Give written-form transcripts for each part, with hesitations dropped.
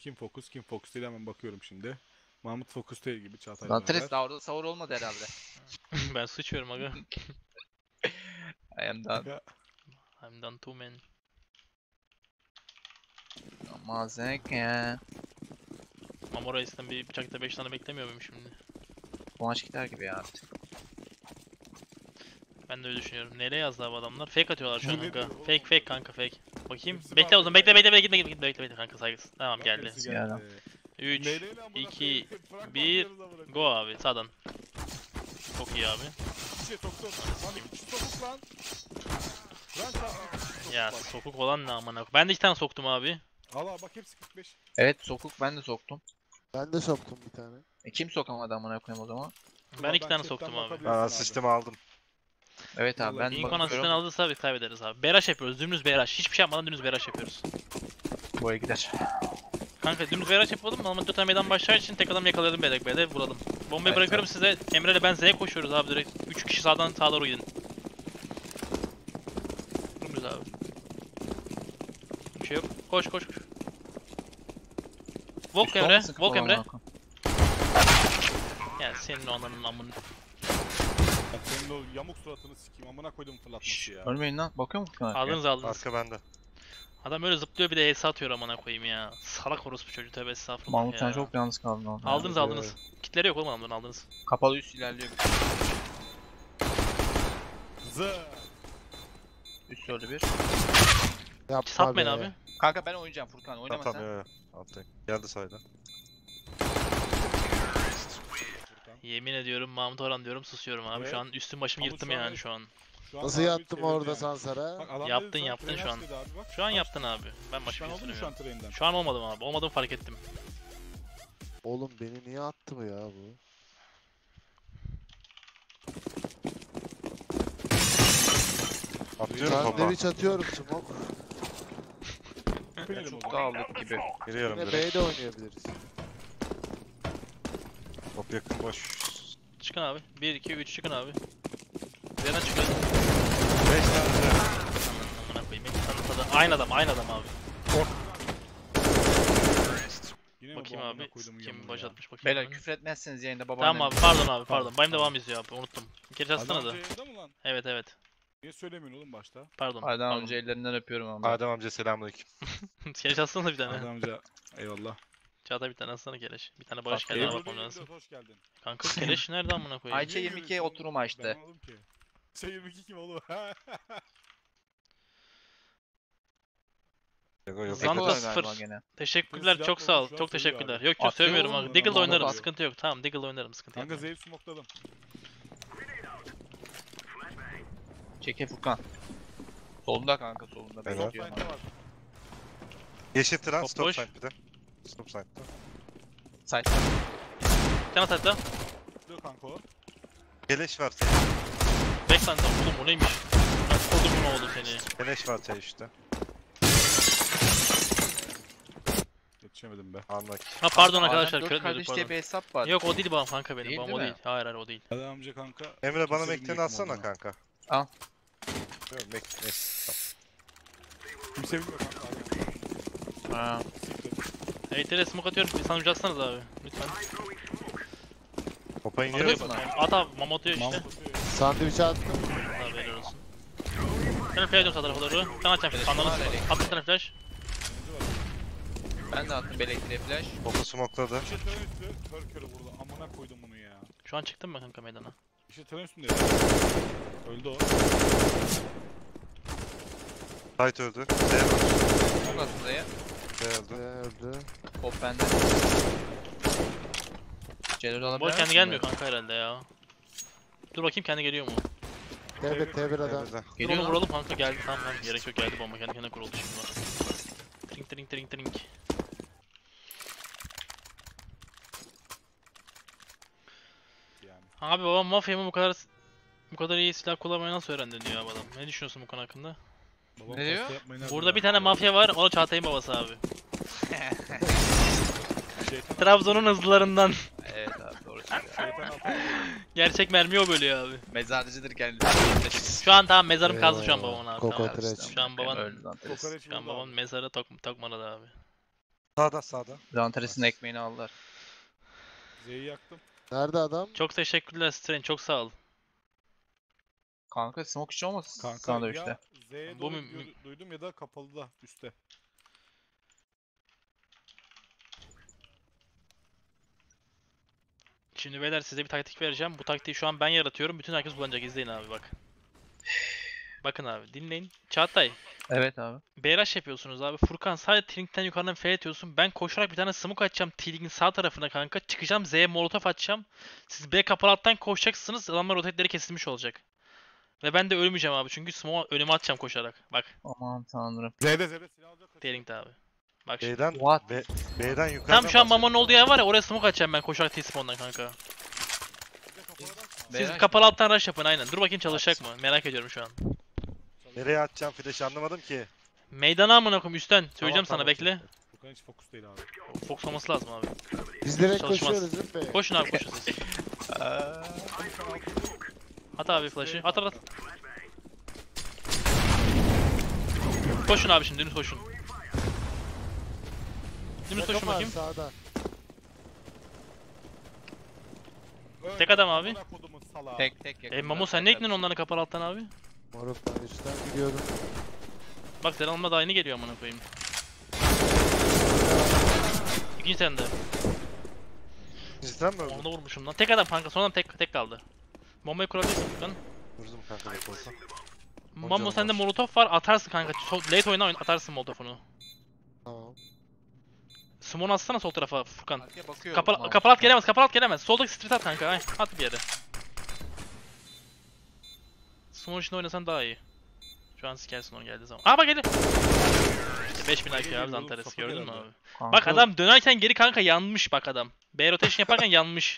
Kim fokus değil, hemen bakıyorum şimdi. Mahmut fokus değil gibi, Çağatay Danteles beraber. daha orada sahur olmadı herhalde. Ben su içiyorum aga. I am done. Aga, I'm done too man. Mazeke. Mamora isten bir bıçakta 5 tane beklemiyor muyum şimdi? Bu maç gider gibi ya artık. Ben de öyle düşünüyorum. Nereye yazdı abi adamlar? Fake atıyorlar şu an Bu nedir kanka. oğlum? Fake kanka fake. Bakayım. Hepsi Bekle o zaman. farklı. Bekle bekle kanka saygısız. Tamam bak geldi. hepsi Geldi. 3 Neyle amına 2, koyayım? Fragman 1, diyoruz amına koyayım. go abi sağdan. Çok iyi abi. Bir şey soktu. Lan iki sokuk lan. Lan çarptı. Ya Bak. sokuk olan ne amına koyayım. Ben de 2 tane soktum abi. Al abi bak, hepsi 45. Evet sokuk ben de soktum. Ben de soktum bir tane. Kim sokamadı amına koyayım o zaman? Ben 2 tane chatten soktum abi. bakabilirsin Ben asistimi aldım. Evet abi ben Vallahi Lincoln asistan bakıyorum. alırsa biz kaybederiz abi. Beraş yapıyoruz. Dümdüz beraş. Hiçbir şey yapmadan dümdüz beraş yapıyoruz. Boya gider. Kanka dümdüz beraş yapalım. Ama 4 tane meydan başlar için tek adam yakalayalım B'de vuralım. Bombayı Evet, bırakıyorum size. Emre ile ben Z'ye koşuyoruz abi direkt. 3 kişi sağa doğru gidin. Dümdüz abi. Bir şey yok. Koş. Volk Emre. Olmasın Volk kafadan Emre. amına koyayım. Ya senin o ananın amını. Bak senin o yamuk suratını sikeyim, amına koydum fırlatması ya. Ölmeyin lan. Bakıyor musun Furkan? Aldınız. Arka bende. Adam öyle zıplıyor bir de ES atıyor amına koyayım ya. Salak orospu çocuğu tövbe estağfurullah Mahmut ya. sen çok yalnız kaldın orada. Aldınız. Kitleri yok oğlum adamların aldınız. Kapalı üst ilerliyor. Zı. Üst öldü bir. Yapma Satmayın be. abi. Kanka ben oynayacağım Furkan oynama Tamam sen. yo. Alttayım. Geldi sayda. Yemin ediyorum Mahmut Orhan diyorum susuyorum abi. Evet. Şu an üstüm başımı Mahmut yırttım şu an yani evet. şu an. Şu an Nasıl abi yattım çevirdi orada yani. Sansar'a? Bak, adam Yaptın, dedi sana, yaptın tren şu an. dedi abi, bak. Şu an yaptın abi. Ben Şu başka an bir oldu şey mu şu an söylemiyorum. trenden? Şu an olmadım abi. Olmadığımı fark ettim. Oğlum beni niye attı bu ya bu? Atıyorum topa. Sandviç atıyorum smoke. Benim o Çok zaman. dağıldık gibi. Giriyorum Yine direkt. B'de oynayabiliriz. Top yakın boş. Çıkın abi. 1, 2, 3 çıkın abi. Nereden çıkın? 5 tane. Amına koyayım. Aynı adam abi. Yine mi bu Bakayım amına abi. koyduğumun Kim yamunu baş ya? atmış bakayım. Beyler abi. küfür etmezseniz yayında babaannem. Tamam abi pardon abi Pardon. pardon. Benim devam izliyor abi unuttum. Bir kere Adam yazsana da. önce yayında mı lan? Evet. Niye söylemiyorsun oğlum başta? Pardon. Aydan önce ellerinden öpüyorum ama. Adem amca selamünaleyküm. Keleş atsana bir tane. Adam amca eyvallah. Çağatay bir tane atsana keleş. Bir tane Barış Bak, geldi Ebru bakmam lazım. Hoş geldin. Kanka keleş nerede amına koyayım? Ayça 22 oturum açtı. Ben aldım ki. Şey 22 kim oğlum? Yok. Zan- Eko var sıfır. galiba gene. Teşekkürler Kız çok silah sağ ol. olmuş, şu an Çok söylüyor teşekkürler. abi. Yok yok Atıyor sövmüyorum oğlum, abi. Deagle'da Mahmut oynarım at. sıkıntı yok. Tamam Deagle'da oynarım sıkıntı yok. Kanka Zeus smokladım. Çeke Furkan. Solunda kanka solunda. Evet. Top Bekliyorum line'da abi. var. Yeşil tren Top stop boş. side bir de. Stop side'da. Side. Bir tane tatlı. Dur kanka o. Keleş var. Backline'da. Oğlum o neymiş? Nasıl kodum mu oldu seni? Keleş var işte. Yetişemedim be. Anlak. Ha pardon Kanka, arkadaşlar Adem kör dört kardeş diye pardon. bir hesap var. Yok o değil babam kanka benim. Değil Babam değil o mi? değil. Hayır o değil. Adam amca kanka. Emre bana Kimse Mekten'i bilmiyor atsana kim kanka. Al. Yok Mekten. Kimse bilmiyor kanka. Ha. EYT'le smoke atıyorum. Bir sandviç atsanız abi. Lütfen. Topa Alıyor iniyor. musun lan? At abi mama atıyor işte. Mahmut atıyor. Sandviç attım. Abi helal olsun. Ben flash ediyorum sağ tarafa doğru. Sen atacaksın. Anladın var, mı? elektrik. Attım bir tane flash. Ben de attım elektriğe flash. Topu smokladı. İşte tren üstü. Kör körü vurdu. Amına koydum bunu ya. Şu an çıktım mı kanka meydana? İşte tren üstünde. Öldü o. Side öldü. D var. Çok attım dayı. D öldü. Öldü. Hop bende. Celal alabilir Boy kendi misin gelmiyor buraya? kanka herhalde ya. Dur bakayım kendi geliyor mu? T1 adam. Emre'de. Dur Geliyor onu lan. vuralım kanka geldi tamam gerek yok geldi bomba kendi kendine kuruldu şimdi bak. Tring tring tring tring. Yani. Abi babam mafyamı bu kadar iyi silah kullanmayı nasıl öğrendin diyor abi adam. Ne düşünüyorsun bu konu hakkında? Babam Ne diyor? pasta yapmayı nereden Burada bir öğrendi tane ya? mafya var, o Çağatay'ın babası abi. Şeytan, Trabzon'un hızlılarından. Evet abi doğru söylüyor. şeytan altına. Gerçek mermi o bölüyor abi. Mezarcıdır kendisi. Şu an tamam mezarım kazdı şu an babamın abi. Koko Tamam. treç. Şu an baban- Öldü lan. Kokoreç Şu an vurdu babam abi. mezara takmadı abi. Sağda sağda. Zantares'in ekmeğini aldılar. Z'yi yaktım. Nerede adam? Çok teşekkürler Strain, çok sağ ol. Kanka smoke içi olmasın Kanka sana ya işte. Z'ye Bu doğru mü- duydum ya da kapalıda üstte. Şimdi beyler size bir taktik vereceğim. Bu taktiği şu an ben yaratıyorum. Bütün herkes kullanacak. İzleyin abi bak. Bakın abi dinleyin. Çağatay. Evet abi. BRH yapıyorsunuz abi. Furkan sadece Tillink'ten yukarıdan F atıyorsun. Ben koşarak bir tane smoke atacağım Tillink'in sağ tarafına kanka. Çıkacağım Z'ye molotof atacağım. Siz B kapalı alttan koşacaksınız. Adamlar rotate'leri kesilmiş olacak. Ve ben de ölmeyeceğim abi. Çünkü smoke'u önüme atacağım koşarak. Bak. Aman tanrım. Z'de silah alacak. kaçıyor. Tillink'te abi. Bak şimdi. B'den What? B'den yukarıdan Tam şu an Mamon'un bahsediyorum. olduğu yer var ya, oraya smoke atacağım ben koşarak T-spawn'dan kanka. Bir de kapalıdan mı? Siz Beyler- kapalı alttan rush yapın aynen. Dur bakayım çalışacak mı? Merak ediyorum şu an. Nereye atacağım flash anlamadım ki. Meydana amına koyayım üstten. Söyleyeceğim sana tamam, bekle. Furkan hiç fokus değil abi. Fox olması lazım abi. Biz direkt Çalışmaz. koşuyoruz değil mi? Koşun abi koşun siz. At abi flash'ı. At at at. Koşun abi şimdi dümdüz koşun. Dümdüz koşun Yakın var bakayım. sağda. Tek adam abi. Amına kodumun salağı. Tek yakın. Mamo sen ne ekledin onları kapalı alttan abi? Moruk ben üstten gidiyorum. Bak sen alma da aynı geliyor amına koyayım. İkinci sende. Sizden mi Onu öldün? da vurmuşum lan. Tek adam kanka, sonradan tek kaldı. Bombayı kurabilirsin Furkan. Vurdum kanka bek olsa. Mamo canım sende var. molotof var, atarsın kanka. Late oyna atarsın molotofunu. Tamam. Smoke atsana sol tarafa Furkan. Arkaya bakıyorum. Kapalı at gelemez, kapalı at gelemez. Soldaki street at kanka, ay at bir yere. Smoke içinde oynasan daha iyi. Şu an sikersin onu geldiği zaman. Aa bak geldi. İşte 5000 IQ abi Zantares, gördün mü abi? Bak adam dönerken geri kanka yanmış bak adam. B rotation yaparken yanmış.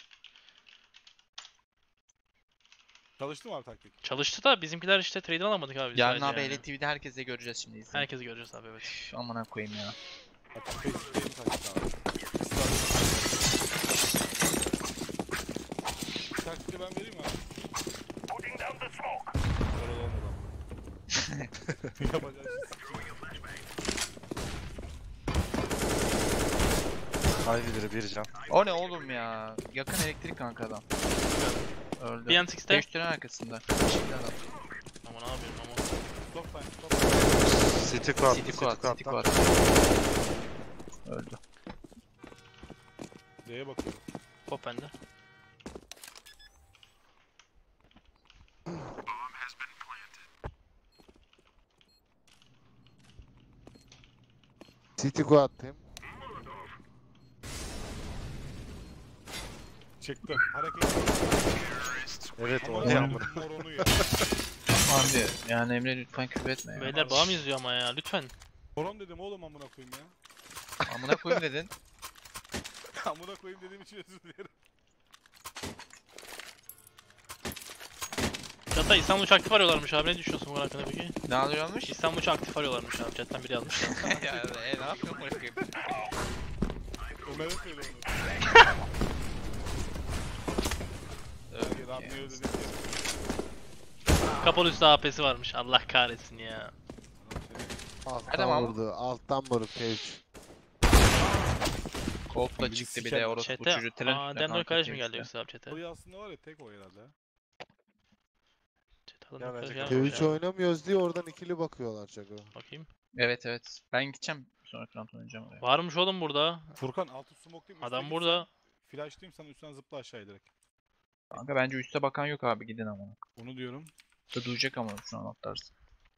Çalıştı mı abi taktik? Çalıştı da bizimkiler işte trade alamadık abi. biz Yarın sadece abi yani. LTV'de herkese göreceğiz şimdi. izleyin. Herkesi göreceğiz abi evet. Üf, amına koyayım ya. Hatta Facebook'tayım taktik abi. Taktiği ben vereyim mi abi? Öyle olmadan. Yapacağız. Haydi biri bir can. O ne oğlum ya? Yakın elektrik kanka adam. Öldü. Bir an 6'te. Değiştiren arkasında. Şimdi adam. Ama ne yapıyorum ama. Stop time, stop time. City quad. City quad, City quad. Öldü. D'ye bakıyorum. Hop bende. City attım. Çıktı. Hareket. Evet Ama o ne ne amına. moronu ya. Abi yani Emre lütfen küfür etme ya. Beyler bağım izliyor ama ya lütfen. Moron dedim oğlum amına koyayım ya. Amına koyayım dedin. Amına koyayım dediğim için özür dilerim. Hatta İstanbul uçağı aktif arıyorlarmış abi, ne düşünüyorsun bu hakkında peki? Ne alıyormuş? İstanbul uçağı aktif arıyorlarmış abi, chatten biri yazmış ya. Ya ne yapıyorsun bırakayım? Ömer'e söyle onu. Hayır anlıyor dedim ya. Kapalı üstü AP'si varmış, Allah kahretsin ya. Alttan Tamam. vurdu. Alttan vurdu P3. Koltuğa çıktı bir de orası bu Chat'e çocuğu. Tren üstüne Demir kanka kardeş mi Twitch'te. geldi yoksa abi chat'e? O aslında var ya tek o herhalde. Chat'e adam Ya arkadaş bence gelmiş P3 ya. oynamıyoruz diye oradan ikili bakıyorlar Çako. Bakayım. Evet. Ben gideceğim. Sonra round oynayacağım oraya. Varmış oğlum burada. Furkan altı smoke değil mi? Adam Üstte burada. gitsen, flash diyeyim sana üstten zıpla aşağıya direkt. Kanka bence üste bakan yok abi gidin ama. Onu diyorum. Da duyacak ama şu an atlarsın.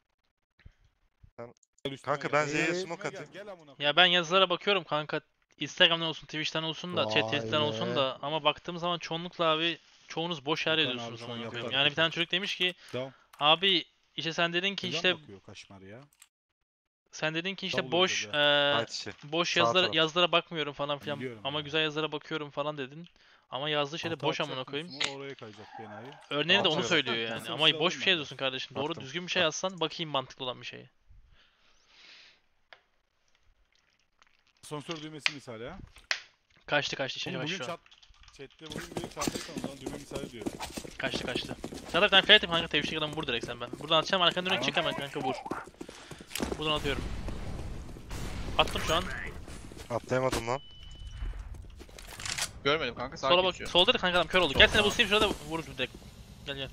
Gel üstüme Kanka gel. ben Z'ye Üstüme smoke gel, atayım. Gel amına koyayım. Ya ben yazılara bakıyorum kanka. Instagram'dan olsun, Twitch'ten olsun da, Vay chat'ten be. olsun da ama baktığım zaman çoğunlukla abi çoğunuz boş yer Furkan ediyorsunuz abi şu an amına yaptı koyayım. Yani bir arkadaşlar. tane çocuk demiş ki Devam. abi işte sen dedin ki Neden işte bakıyor kaşmar ya? sen dedin ki işte Davul boş özürlü. Haydi şey. boş Sağ yazılara, taraf. yazılara bakmıyorum falan filan Biliyorum ama ya. güzel yazılara bakıyorum falan dedin. Ama yazdığı şey de Altı boş amına atacaktın, koyayım. smoke oraya kayacak enayi. Örneğini de onu Atıyorum. söylüyor yani. Nasıl Ama boş bir aldım şey ben de. yazıyorsun kardeşim. Doğru Attım. düzgün bir şey yazsan bakayım mantıklı olan bir şeyi. Asansör düğmesi misali ha. Kaçtı işe Oğlum bugün başlıyor. chatte bugün biri çarptıysan o zaman düğme misali diyor. Kaçtı. Zaten bir tane flat yapayım kanka, tevşik adamı vur direkt sen ben. Buradan atacağım, arkanı dönük çık hemen kanka vur. Buradan atıyorum. Attım şu an. Atlayamadım lan. Görmedim kanka. Sağa Sola bak. geçiyor. Solda da kanka adam kör oldu. Gel seni boostlayayım şurada vururuz direkt. Gel gel.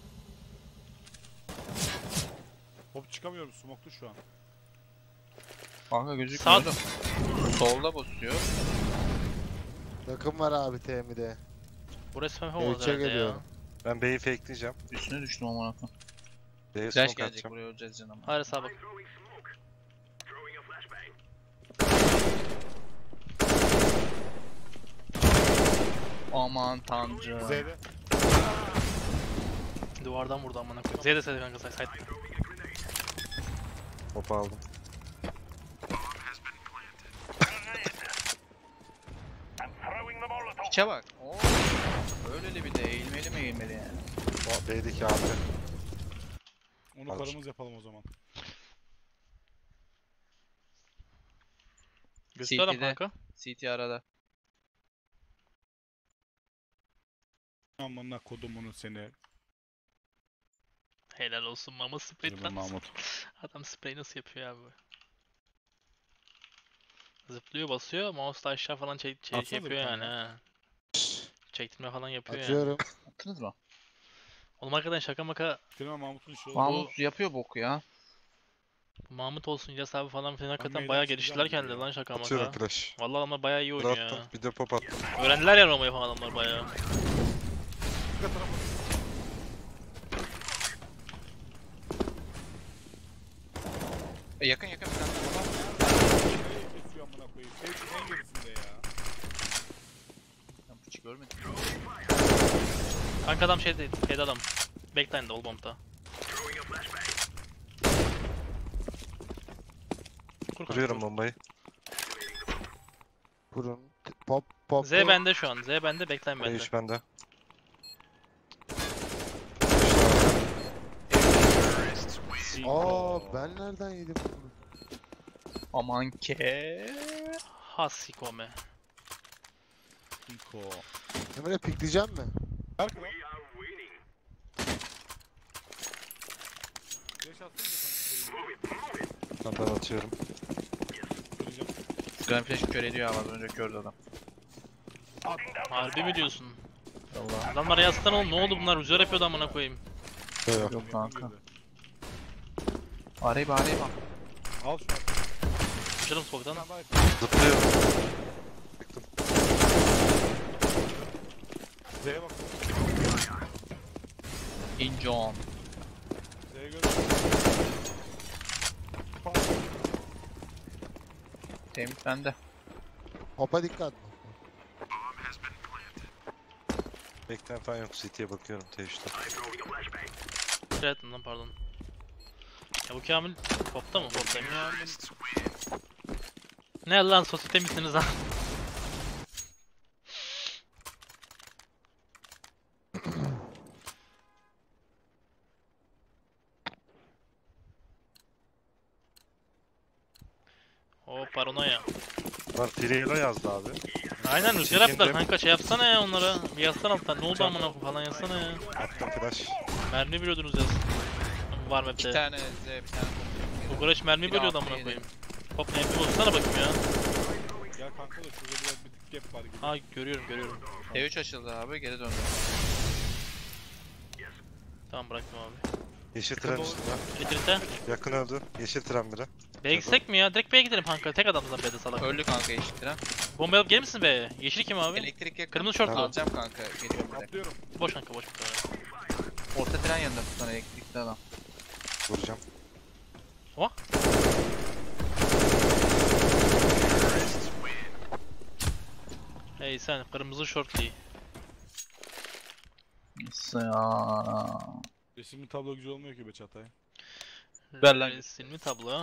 Hop çıkamıyorum. Smoklu şu an. Kanka gözükmüyor Sağ- da. Solda basıyor. Yakın var abi TM'de. Burası spam olmaz Ölçe herhalde ya. geliyor. Ben B'yi fakeleyeceğim. Üstüne düştüm amına koyayım. B'ye Flash smoke gelecek atacağım. buraya öleceğiz canım. Hayır sağa bak. Aman tanrım. Z'de. Duvardan vurdu amına koyayım. Z'de sede kanka side. Hop aldım. İçe bak. Oo. Öyle bir de eğilmeli mi eğilmeli yani. O B'deki abi. Onu Alır. karımız yapalım o zaman. Göster adam CT'de. kanka. CT arada. Amına kodumunu seni. Helal olsun mama spray Zırhlı lan. Mahmut. Adam spray nasıl yapıyor abi? Zıplıyor basıyor, mouse'la aşağı falan Atsana bir yapıyor yani tane. ha. Çektirme falan yapıyor yani. Atıyorum. Attınız mı? Oğlum hakikaten şaka maka Firma Mahmut'un işi oldu. Mahmut yapıyor boku ya. Mahmut olsun İlyas abi falan filan hakikaten meydan bayağı çıkacağım geliştiler gibi kendileri ya. lan şaka Atıyorum maka. flash. Vallahi adamlar bayağı iyi Bir oynuyor attım. ya. Bir de pop attım. Öğrendiler ya Roma'yı falan adamlar bayağı. Yakın yakın bir tane daha var. Nereyi kesiyor amına koyayım? Seyircinin en gerisinde ya. Ben hiç görmedim. Kanka adam şeyde adam. Backline'da ol bomb'da. Kur kanka, Vuruyorum kur. bombayı. Kurun. Pop. Z bende şu an. Z bende, backline bende. B3 bende. Aa ben nereden yedim bunu? Aman ke. Hasikome. Pinko. Emre pikleyeceğim mi? Berk lan. Flash atsana da kanka. Ben atıyorum. Kıracağım. Grand Flash kör ediyor abi az önce kördü adam. Harbi mi diyorsun? Valla. Adamlar yastan oğlum, ne oldu bunlar? Rüzgar yapıyordu amına koyayım. Yok. Yok kanka. Girdi. Arayıp arayıp bak. Al şunu. Uçalım sokaktan. Sen daha yapayım. Zıplıyor. Çıktım. Z'ye bak. Injon. Z'ye göre. Temiz bende. Pop'a dikkat. Beklen falan yok. CT'ye bakıyorum T3'te. Şey ettim lan pardon. Ya bu Kamil popta mı? Poptayım ya. Ne lan sosyete misiniz lan? O paranoya. Var Free'yle yazdı abi. Aynen rüzgar Çekindim. yaptılar kanka, şey yapsana ya onlara. Bir yazsana alttan, ne oldu amına koyayım falan yazsana ya. Attım flash. Mermi biliyordunuz yaz. Var İki map'te. tane Z bir tane bomba. Kokoreç mermi Bir bölüyordu altı amına yedi. koyayım. Hop MP bozsana bakayım ya. Gel kanka da şurada biraz bir tık gap var gibi. Ha görüyorum. T3 açıldı abi geri döndü. Tamam bıraktım abi. Yeşil tren üstünde. Elektrikte. Yakın öldü. Yeşil tren biri. B'ye gitsek mi ya? Direkt B'ye gidelim kanka. Tek adamdan B'de salak. Öldü kanka eşittiren. Bomba alıp gelir misin B'ye? Yeşil kim abi? Elektrik yakın. Kırmızı şortlu. Alacağım kanka. Geliyorum direkt. Atlıyorum. Boş kanka boş. Bir tane. Orta tren yanında tutan elektrikli adam. Vuracağım. Hey sen kırmızı şortlu. Nasıl ya? Resimli tablo güzel olmuyor ki be Çatay. Ver lan. Resimli tablo.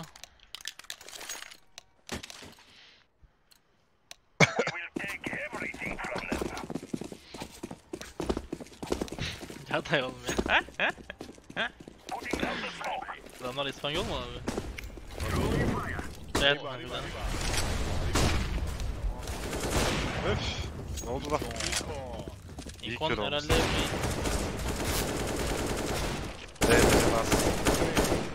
Yatay oğlum ya. Adamlar İspanyol mu abi? Evet harbiden. Öf. Ne oldu lan? İyi İkon kör olmuş. herhalde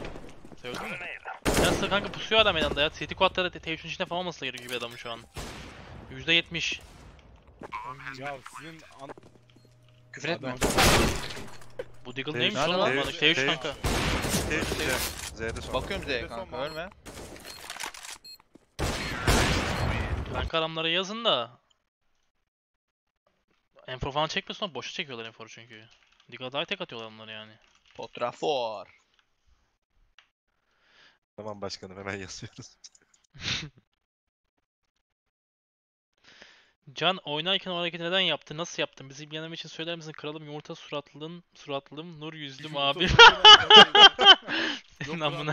Öldü mü? Ya kanka pusuyor adam meydanda ya. CT quad'ları T3'ün içinde falan olması gerekiyor bir adamın şu an. %70. Ya sizin Küfür etme. Bu Deagle T3 neymiş nerede oğlum? lan? Bana T3 kanka. Z'de son. Bakıyorum Z'ye kanka ölme. Kanka adamlara yazın da. Enfor falan çekmiyorsun ama boşa çekiyorlar Enfor'u çünkü. Deagle'a daha tek atıyorlar onları yani. Potrafor. Tamam başkanım hemen yazıyoruz. Can oynarken o hareketi neden yaptı? Nasıl yaptın? Bizi ilgilendirmek için söyler misin? Kralım yumurta suratlım, nur yüzlüm abi. Senin amına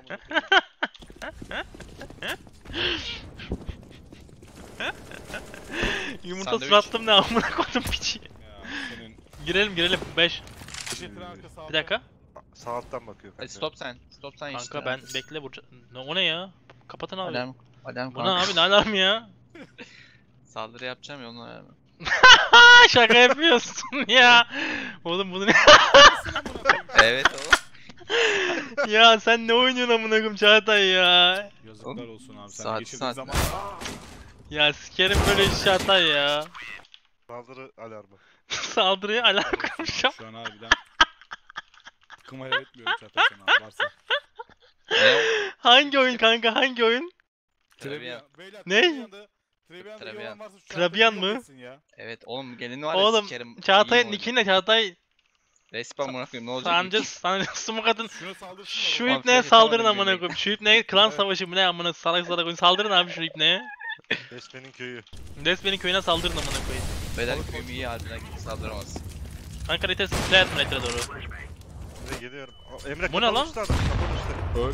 Yumurta Sandviç. suratlım ne amına koydum piçi. Ya senin Girelim 5. Jet'in arka sağda. Bir dakika. Sağ alttan bakıyor Hadi kanka. stop sen işte. Kanka ben bekle vuracağım. O ne ya? Kapatın abi. Alarm Bu ne kanka. abi? Ne alarm ya? Saldırı yapacağım ya onun alarmı. Aa, şaka yapıyorsun ya. Oğlum bunu ne? Evet oğlum. Ya sen ne oynuyorsun amına koyayım Çağatay ya? Yazıklar olsun abi. Sen Saat- geçirdiğin saat- zaman Ya sikerim böyle iş Çağatay ya. Saldırı alarmı. Saldırıya alarm kurmuşum. şu an harbiden kımaya etmiyorum Çağatay sana abi varsa. Ne o? Hangi oyun kanka hangi oyun? Trabian. Beyler, Ne? Trabian'da Trabian. yalan varsa şu Trabian Çağatay'ı mı? yok etsin ya. Evet oğlum gelin var ya Oğlum sikerim. Çağatay'ın İyiyim nick'i ne Çağatay? Respawn bırakayım koyayım ne olacak? Sancı smoke atın. Şuna saldırsın Şu da Abi, ipneye seni saldırın tanımadım amına göbek. koyayım. Şu ipneye klan Evet. savaşı mı ne amına salak salak oyun. Saldırın abi şu ipneye. Resmenin köyü. Resmen'in köyüne saldırın amına koyayım. Beyler köyüm iyi harbiden kimse saldıramaz. Kanka Retes play atma Retes'e doğru. Size geliyorum. Emre Bu ne lan? kapalı üstü adam. Kapalı üstü. Öl.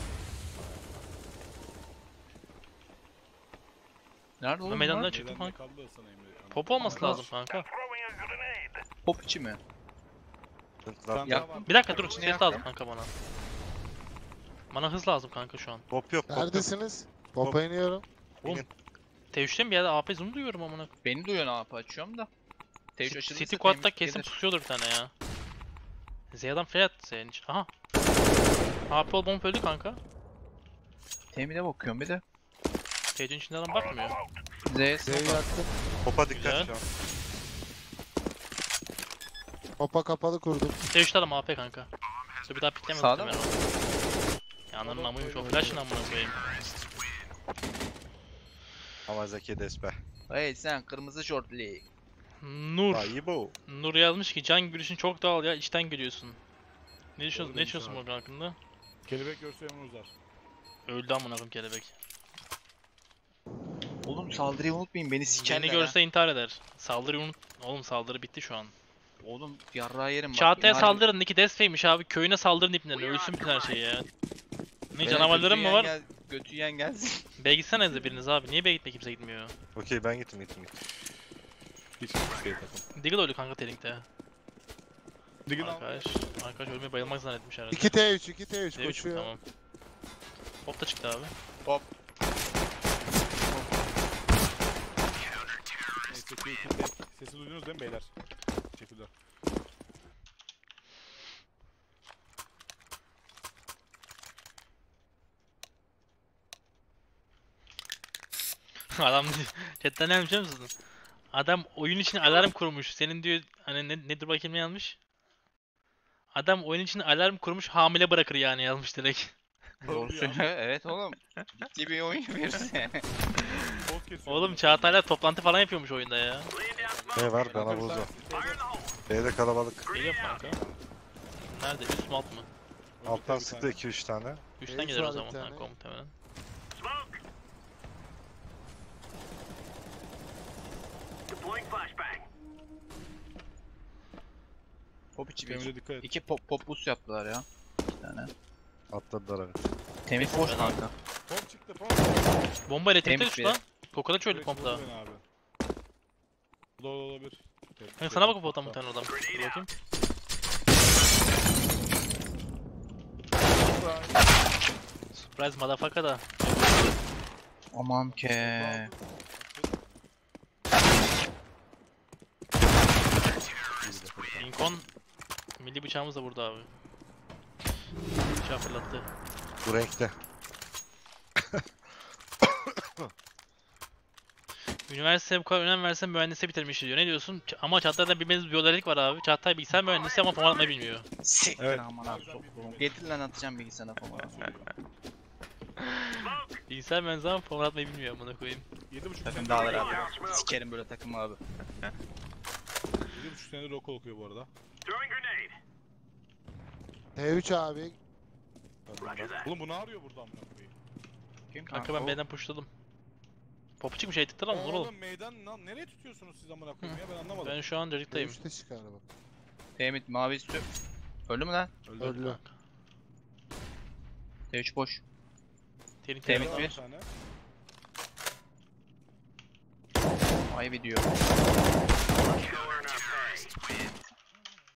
Nerede Ben oğlum meydandan bunlar? çıktım Neden ne kanka. kaldı sana Emre? Pop olması Kanka. lazım kanka. Pop içi mi? Sen Ya- daha var. Bir dakika dur İçine ses yak lazım ya. kanka bana. Bana hız lazım kanka şu an. Pop yok. Pop yok. Neredesiniz? Popa iniyorum. T3'te mi bir yerde AP zoom duyuyorum amına. Beni duyuyor ne yapı açıyorum da. Tevcih açıldıysa City Quad'da temiz kesin gelir. pusuyordur bir tane ya. Z'dan flash attı senin için. Aha. AP ol bomb öldü kanka. Temine bakıyorum bir de. T3'ün içinde adam bakmıyor. Z'ye Z'yi smoke at. yaktım. Pop'a dikkat Güzel. şu an. Popa kapalı kurdum. T3'te adam AP kanka. Dur bir daha piklemez Sağda muhtemelen o. Ya ananın amıymış o flash'ın amına koyayım. Ama Zeki Despe. Hey sen kırmızı şortlu. Nur. Ayı bu. Nur yazmış ki can gülüşün çok doğal ya içten gülüyorsun. Ne düşünüyorsun? Ne demiş düşünüyorsun abi. bu hakkında? Kelebek görse yumruğu uzar. Öldü amına koyayım kelebek. Oğlum saldırıyı unutmayın beni sikerler Seni ha. görse intihar eder. Saldırıyı unut. Oğlum saldırı bitti şu an. Oğlum yarrağı yerim bak. Çağatay'a yani- saldırın. Niki Desfey'miş abi. Köyüne saldırın ipnen. Ölsün bütün her şey ya. Ne Beyler, canavarların götü mı var? yiyen götü yiyen gelsin. B'ye gitsenize biriniz abi. Niye B'ye gitme kimse gitmiyor? Okey ben gittim. Hiç şey takım. Diggle öldü kanka Telink'te. Digin al. Arkadaş ölmeyi bayılmak zannetmiş herhalde. 2T3, 2T3 D3 koşuyor. tamam. Hop da çıktı abi. Neyse ki sesi duydunuz değil mi beyler? Teşekkürler. Adam chatten ne yapmış biliyor musun? Adam oyun için alarm kurmuş. Senin diyor hani nedir bakayım ne yazmış? Adam oyun için alarm kurmuş hamile bırakır yani yazmış direkt. Doğru söylüyor. Evet oğlum. Ciddi bir oyun yapıyoruz yani. Post kesiyor. Oğlum Çağatay'la toplantı falan yapıyormuş oyunda ya. Ne var bana bozu. B'de kalabalık. İyi yap kanka. Nerede? Üst mü alt mı? Alttan sıktı 2-3 tane. Üstten Neyse gelir o abi, zaman bir tane. kanka muhtemelen. Pop içi bir. Emre dikkat et. İki pop boost yaptılar ya. İki tane. Atladılar abi. Temiz boş kanka. Pop çıktı pop. Bomba elektrikte Temiz düştü biri. lan. Kokoreç öldü Direkt kompla. vurdu beni abi. Bu da olabilir. Kanka sana bakıp botan muhtemelen adam. Dur bakayım. Surprise motherfucker da. Aman ke. Lincoln milli bıçağımız da burada abi. Bıçağı fırlattı. Bu renkte. Üniversiteye bu kadar önem versen mühendisliğe bitirmiş diyor. Ne diyorsun? Ama Çağatay'da bilmediğiniz bir biyoloji var abi. Çağatay bilgisayar mühendisi ama format atmayı bilmiyor. Siktir Evet. aman abi soktuğum. Getir lan atacağım bilgisayara falan. Bilgisayar mühendisi ama format atmayı bilmiyor amına koyayım. 7,5 Takım senedir dağılır abi. Sikerim böyle takım abi. 7,5 senedir okul okuyor bu arada. T3 abi. Oğlum bu ne arıyor burada amına koyayım? Kim Kanka ben B'den pushladım. Popu çıkmış eğitikten ama vur oğlum. Oğlum meydan lan nereye tutuyorsunuz siz amına koyayım ya ben anlamadım. Ben şu an cacıktayım. T3'te çıkar bak. Temit mavi üstü. Öldü mü lan? Öldü. T3 boş. Tenik Temiz tenik. bir. Bir tane. Ay video.